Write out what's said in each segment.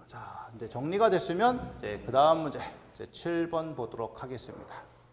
자, 이제 정리가 됐으면 이제 그 다음 문제 이제 7번 보도록 하겠습니다.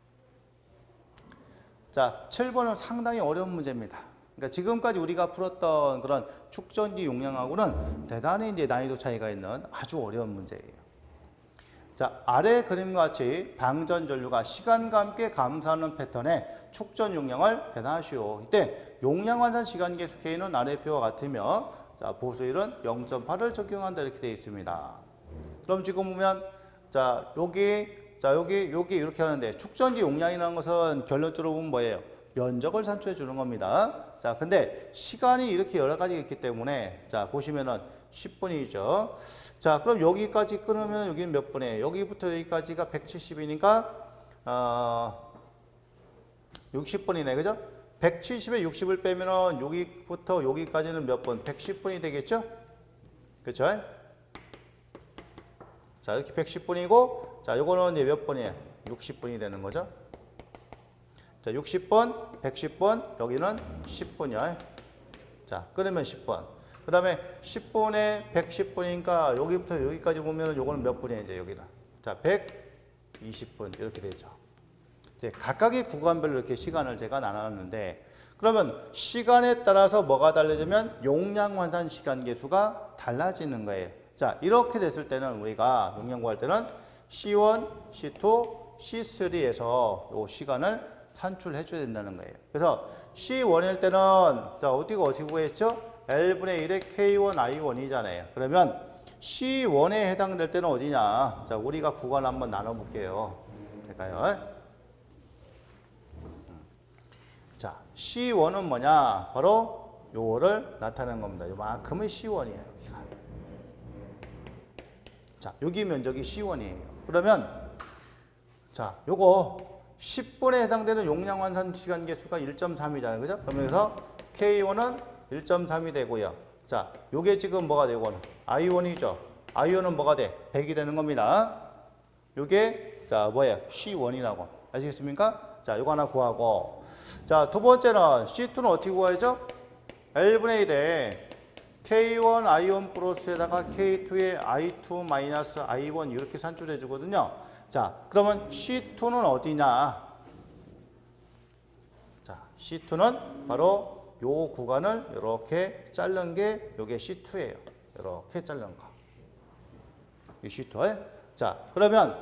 자, 7번은 상당히 어려운 문제입니다. 그러니까 지금까지 우리가 풀었던 그런 축전기 용량하고는 대단히 이제 난이도 차이가 있는 아주 어려운 문제예요. 자, 아래 그림과 같이 방전 전류가 시간과 함께 감소하는 패턴의 축전 용량을 계산하시오. 이때 용량 환산 시간 계수 K는 아래 표와 같으며 자, 보수율은 0.8을 적용한다 이렇게 되어 있습니다. 그럼 지금 보면 여기 이렇게 하는데 축전기 용량이라는 것은 결론적으로 보면 뭐예요? 면적을 산출해 주는 겁니다. 자, 근데 시간이 이렇게 여러 가지가 있기 때문에 자, 보시면은 10분이죠. 자, 그럼 여기까지 끊으면 여기는 몇 분이에요? 여기부터 여기까지가 170이니까 60분이네. 그죠? 170에 60을 빼면은 여기부터 여기까지는 몇 분? 110분이 되겠죠? 그렇죠? 자, 이렇게 110분이고 자, 요거는 이제 몇 분이에요? 60분이 되는 거죠. 자, 60분, 110분, 여기는 10분이야. 자, 끊으면 10분. 그 다음에 10분에 110분이니까 여기부터 여기까지 보면은 요거는 몇 분이에요, 이제 여기는. 자, 120분 이렇게 되죠. 이제 각각의 구간별로 이렇게 시간을 제가 나눴는데 그러면 시간에 따라서 뭐가 달라지면 용량 환산 시간 계수가 달라지는 거예요. 자, 이렇게 됐을 때는 우리가 용량 구할 때는 C1, C2, C3에서 요 시간을 산출해 줘야 된다는 거예요. 그래서 C1일 때는 자, 어디가 어떻게 구했죠? L분의 1의 K1, I1이잖아요. 그러면 C1에 해당될 때는 어디냐? 자, 우리가 구간 한번 나눠 볼게요. 될까요? 자, C1은 뭐냐? 바로 요거를 나타내는 겁니다. 요만큼은 C1이에요. 여기가. 자, 여기 면적이 C1이에요. 그러면 자, 요거 10분에 해당되는 용량 환산 시간 계수가 1.3이잖아요. 그죠? 그러면서 K1은 1.3이 되고요. 자, 요게 지금 뭐가 되고 I1이죠. I1은 뭐가 돼? 100이 되는 겁니다. 요게 자, 뭐예요? C1이라고. 아시겠습니까? 자, 요거 하나 구하고. 자, 두 번째는 C2는 어떻게 구해야죠? L분의 1에 K1, I1 플러스에다가 K2의 I2 마이너스 I1 이렇게 산출해 주거든요. 자, 그러면 C2는 어디냐? 자, C2는 바로 요 구간을 이렇게 자른 게 요게 C2예요. 이렇게 자른 거. 이 C2. 자, 그러면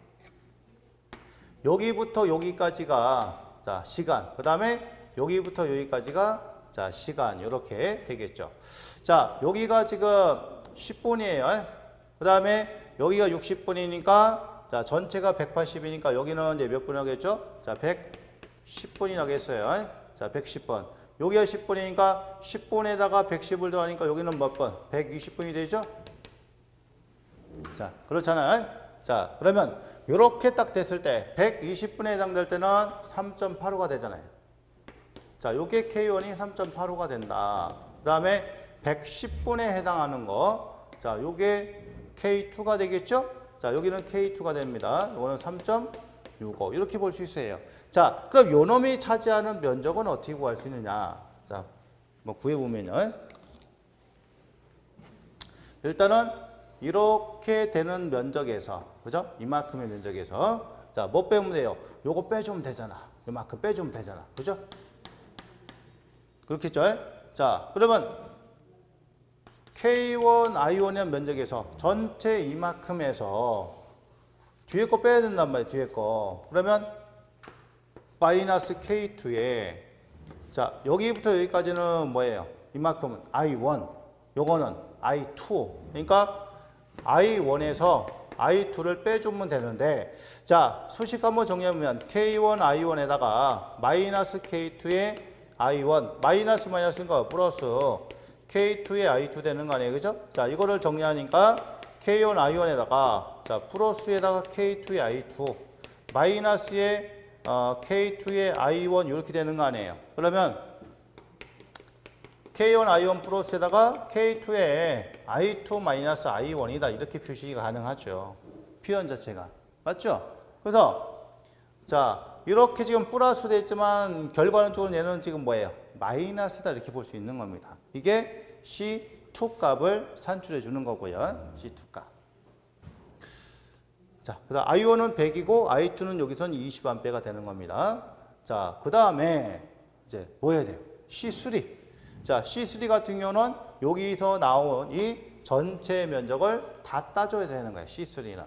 여기부터 여기까지가 자, 시간. 그다음에 여기부터 여기까지가 자, 시간. 이렇게 되겠죠. 자, 여기가 지금 10분이에요. 그다음에 여기가 60분이니까 자, 전체가 180이니까 여기는 이제 몇 분 하겠죠? 자, 110분이 나겠어요. 자, 110분. 여기가 10분이니까 10분에다가 110을 더하니까 여기는 몇 분? 120분이 되죠? 자, 그렇잖아요. 자, 그러면 이렇게 딱 됐을 때 120분에 해당될 때는 3.85가 되잖아요. 자, 요게 K1이 3.85가 된다. 그 다음에 110분에 해당하는 거. 자, 요게 K2가 되겠죠? 자, 여기는 K2가 됩니다. 이거는 3.65 이렇게 볼 수 있어요. 자, 그럼 요 놈이 차지하는 면적은 어떻게 구할 수 있느냐? 자, 뭐 구해보면요. 일단은 이렇게 되는 면적에서, 그죠? 이만큼의 면적에서 자, 뭐 빼면 돼요? 요거 빼주면 되잖아. 요만큼 빼주면 되잖아. 그죠? 그렇겠죠? 자, 그러면 K1, I1의 면적에서 전체 이만큼에서 뒤에 거 빼야 된단 말이에요. 뒤에 거. 그러면 마이너스 K2에 자, 여기부터 여기까지는 뭐예요? 이만큼은 I1, 요거는 I2. 그러니까 I1에서 I2를 빼주면 되는데 자, 수식 한번 정리해보면 K1, I1에다가 마이너스 K2의 I1, 마이너스 마이너스인가 플러스 K2의 I2 되는 거 아니에요? 그죠? 자, 이거를 정리하니까 K1, I1에다가 자, 플러스에다가 K2의 I2, 마이너스의 K2의 I1 이렇게 되는 거 아니에요? 그러면 K1, I1 플러스에다가 K2의 I2 마이너스 I1이다. 이렇게 표시가 가능하죠. 표현 자체가. 맞죠? 그래서 자, 이렇게 지금 플러스 되어 있지만 결과론적으로 얘는 지금 뭐예요? 마이너스다. 이렇게 볼 수 있는 겁니다. 이게 C2 C2 값을 산출해 주는 거고요. C2 값. 자, 그다음 I1은 100이고 I2는 여기선 20A가 되는 겁니다. 자, 그다음에 이제 뭐 해야 돼요? C3. 자, C3 같은 경우는 여기서 나온 이 전체 면적을 다 따줘야 되는 거예요. C3는.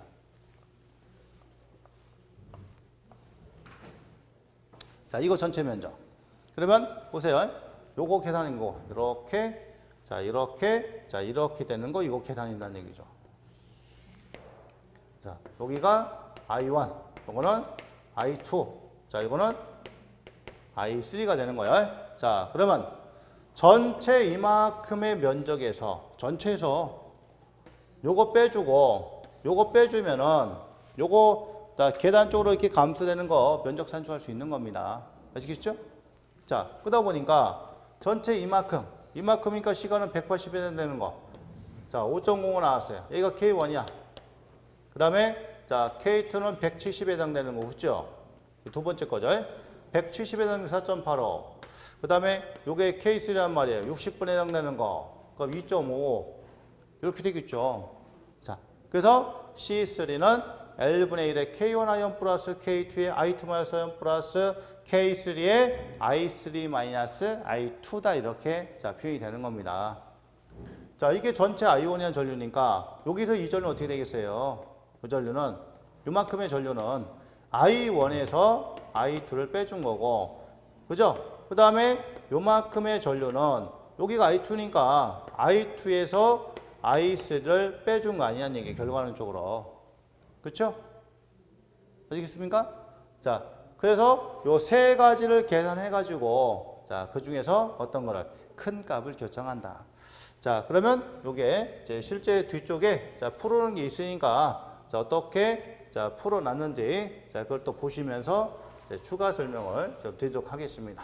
자, 이거 전체 면적. 그러면 보세요. 요거 계산인 거. 이렇게, 자, 이렇게, 자, 이렇게 되는 거 이거 계산인다는 얘기죠. 자, 여기가 I1, 요거는 I2, 자, 이거는 I3가 되는 거예요. 자, 그러면 전체 이만큼의 면적에서, 전체에서 요거 빼주고, 요거 빼주면은, 요거 계단 쪽으로 이렇게 감소되는 거 면적 산출할 수 있는 겁니다. 아시겠죠? 자, 그러다 보니까 전체 이만큼이니까 시간은 180에 되는 거. 자, 5.05 나왔어요. 여기가 K1이야. 그 다음에 자 K2는 170에 해당되는 거 그죠? 두 번째 거죠. 170에 해당되는 4.85. 그 다음에 요게 K3란 말이에요. 60분에 해당되는 거. 그럼 2.5 이렇게 되겠죠. 자, 그래서 C3는 L분의 1의 K1 아이온 플러스 K2의 I2 마이너스 아이온 플러스 K3의 I3 마이너스 I2다 이렇게 자 표현이 되는 겁니다. 자, 이게 전체 아이온이한 전류니까 여기서 이 전류는 어떻게 되겠어요? 그 전류는 요만큼의 전류는 I1에서 I2를 빼준 거고, 그죠? 그 다음에 요만큼의 전류는 여기가 I2니까 I2에서 I3를 빼준 거 아니냐는 얘기, 결과론적으로. 그렇죠? 아시겠습니까? 자, 그래서 요 세 가지를 계산해 가지고 자, 그 중에서 어떤 거를 큰 값을 결정한다. 자, 그러면 요게 이제 실제 뒤쪽에 자, 풀어놓은 게 있으니까 자, 어떻게 자, 풀어놨는지 자, 그걸 또 보시면서 이제 추가 설명을 좀 드리도록 하겠습니다.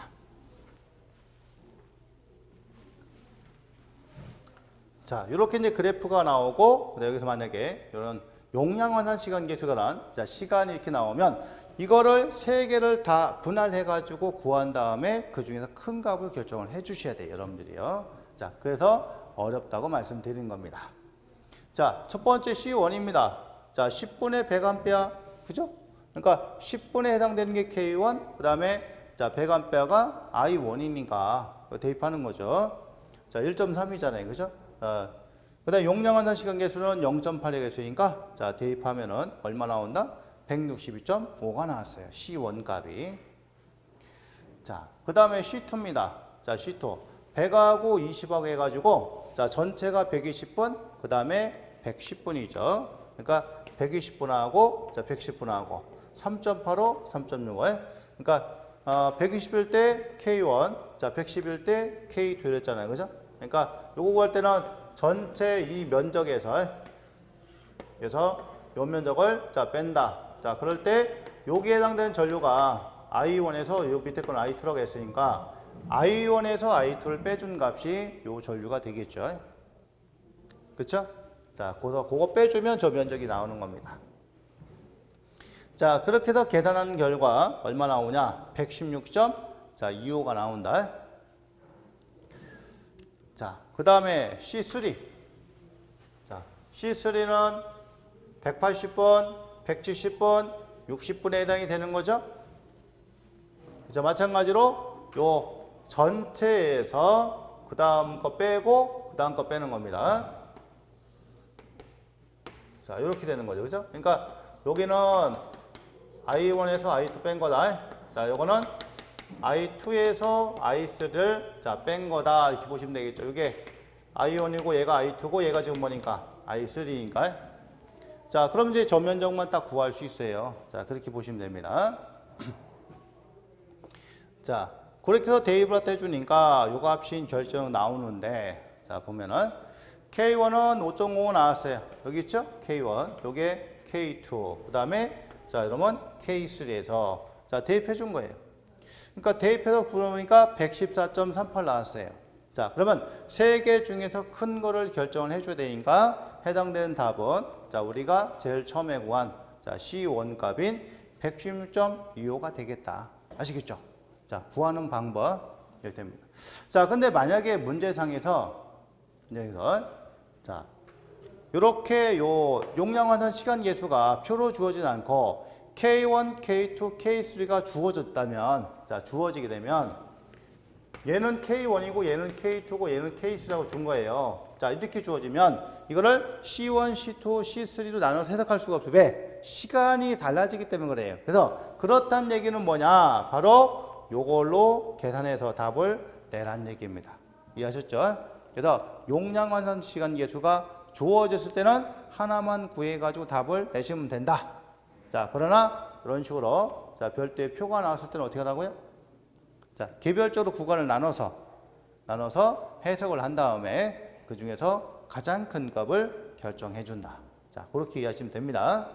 자, 이렇게 이제 그래프가 나오고 여기서 만약에 이런 용량 환산 시간 계수관 자, 시간이 이렇게 나오면 이거를 세 개를 다 분할해 가지고 구한 다음에 그 중에서 큰 값을 결정을 해 주셔야 돼요, 여러분들이요. 자, 그래서 어렵다고 말씀드린 겁니다. 자, 첫 번째 C1입니다. 자, 10분의 100A, 그죠? 그러니까 10분에 해당되는 게 K1, 그 다음에 자, 100A가 I1이니까 대입하는 거죠. 자, 1.3이잖아요, 그죠? 그 다음에 용량 환산 시간 계수는 0.8의 개수니까 자, 대입하면은 얼마 나온다? 162.5가 나왔어요. C1 값이. 자, 그 다음에 C2입니다. 자, C2. 100하고 20하고 해가지고 자, 전체가 120분, 그 다음에 110분이죠. 그러니까 120분하고 자, 110분하고 3.85, 3.65. 그러니까 120일 때 K1, 자, 110일 때 K2 이랬잖아요. 그죠? 그러니까 요거 구할 때는 전체 이 면적에서 그래서 요 면적을 자, 뺀다. 자, 그럴 때 여기에 해당되는 전류가 I1에서 요 밑에 건 I2라고 했으니까 I1에서 I2를 빼준 값이 요 전류가 되겠죠. 그쵸? 자, 그거 빼주면 저 면적이 나오는 겁니다. 자, 그렇게 해서 계산한 결과 얼마 나오냐? 116.25가 나온다. 자, 그 다음에 C3. 자, C3는 180분, 170분, 60분에 해당이 되는 거죠. 자, 마찬가지로 요 전체에서 그 다음 거 빼고 그 다음 거 빼는 겁니다. 자, 이렇게 되는 거죠. 그죠? 그러니까 여기는 I1에서 I2 뺀 거다. 자, 요거는 I2에서 I3를 자, 뺀 거다. 이렇게 보시면 되겠죠. 이게 I1이고 얘가 I2고 얘가 지금 뭐니까 I3니까. 자, 그럼 이제 전면적만 딱 구할 수 있어요. 자, 그렇게 보시면 됩니다. 자, 그렇게 해서 대입을 갖다 해주니까 요 값이 결정 나오는데, 자, 보면은 K1은 5.5 나왔어요. 여기 있죠? K1. 요게 K2. 그 다음에 자, 여러분 K3에서 자, 대입해 준 거예요. 그러니까 대입해서 부르니까 114.38 나왔어요. 자, 그러면 세 개 중에서 큰 거를 결정을 해줘야 되니까 해당되는 답은 자, 우리가 제일 처음에 구한 자, C1 값인 116.25가 되겠다. 아시겠죠? 자, 구하는 방법 이렇게 됩니다. 자, 근데 만약에 문제상에서 여기서 자 이렇게 요 용량 환산 시간 계수가 표로 주어지지 않고 K1, K2, K3가 주어졌다면 자 주어지게 되면 얘는 K1이고 얘는 K2고 얘는 K3라고 준 거예요. 자 이렇게 주어지면 이거를 C1, C2, C3로 나눠서 해석할 수가 없어요. 왜? 시간이 달라지기 때문에 그래요. 그래서 그렇다는 얘기는 뭐냐? 바로 요걸로 계산해서 답을 내란 얘기입니다. 이해하셨죠? 그래서 용량 환산 시간 계수가 주어졌을 때는 하나만 구해가지고 답을 내시면 된다. 자, 그러나 이런 식으로 자 별도의 표가 나왔을 때는 어떻게 하라고요? 자, 개별적으로 구간을 나눠서 해석을 한 다음에 그 중에서 가장 큰 값을 결정해 준다. 자, 그렇게 이해하시면 됩니다.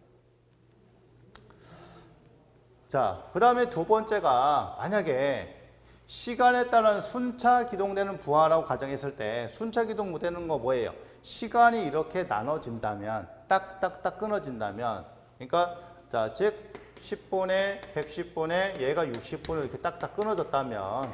자, 그 다음에 두 번째가 만약에 시간에 따른 순차 기동되는 부하라고 가정했을 때 순차 기동 되는 거 뭐예요? 시간이 이렇게 나눠진다면 딱딱딱 끊어진다면 그러니까 자, 즉 10분에 110분에 얘가 60분을 이렇게 딱딱 끊어졌다면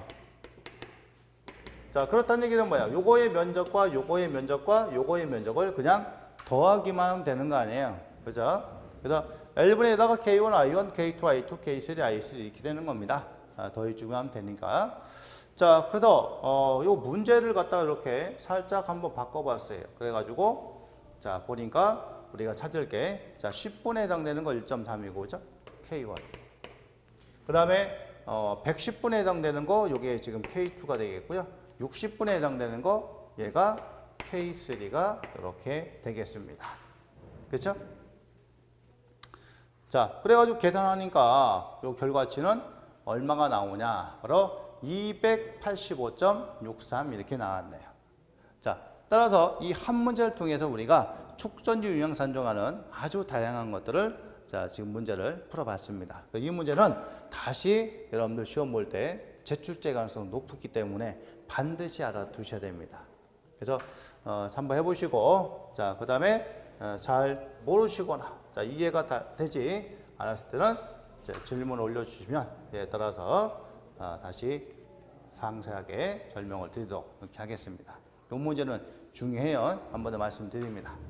자, 그렇다는 얘기는 뭐야? 요거의 면적과 요거의 면적과 요거의 면적을 그냥 더하기만 하면 되는 거 아니에요. 그죠? 그래서 L분에다가 K1, I1, K2, I2, K3, I3 이렇게 되는 겁니다. 더해주면 하면 되니까. 자, 그래서 요 문제를 갖다가 이렇게 살짝 한번 바꿔봤어요. 그래가지고 자 보니까 우리가 찾을 게 자 10분에 해당되는 거 1.3이고 그죠? K1. 그 다음에 110분에 해당되는 거 요게 지금 K2가 되겠고요. 60분에 해당되는 거 얘가 K3가 이렇게 되겠습니다. 그렇죠? 자, 그래가지고 계산하니까 요 결과치는 얼마가 나오냐? 바로 285.63 이렇게 나왔네요. 자, 따라서 이 한 문제를 통해서 우리가 축전지 유형 산정하는 아주 다양한 것들을 자, 지금 문제를 풀어봤습니다. 이 문제는 다시 여러분들 시험 볼 때 제출제 가능성이 높기 때문에 반드시 알아두셔야 됩니다. 그래서 한번 해보시고 자, 그 다음에 잘 모르시거나 자, 이해가 다 되지 않았을 때는 질문을 올려주시면 이에 따라서 다시 상세하게 설명을 드리도록 이렇게 하겠습니다. 이 문제는 중요해요. 한 번 더 말씀드립니다.